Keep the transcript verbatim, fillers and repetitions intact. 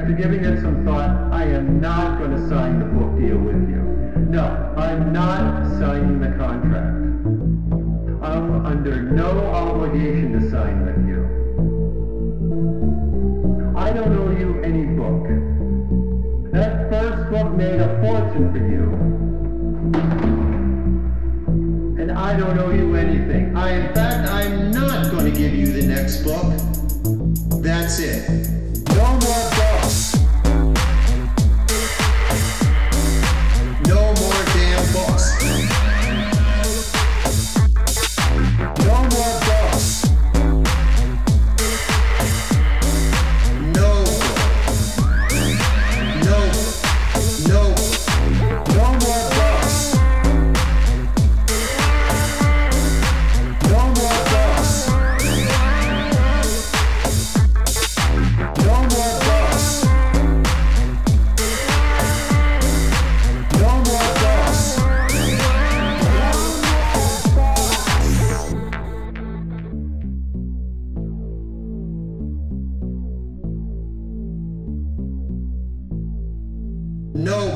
after giving it some thought, I am not going to sign the book deal with you. No, I'm not signing the contract. I'm under no obligation to sign with you. I don't owe you any book. That first book made a fortune for you. And I don't owe you anything. I, in fact, I'm not going to give you the next book. That's it. No more books. No more damn books. No more books. No. No. No. No more books. No more books. No more books. No more books. No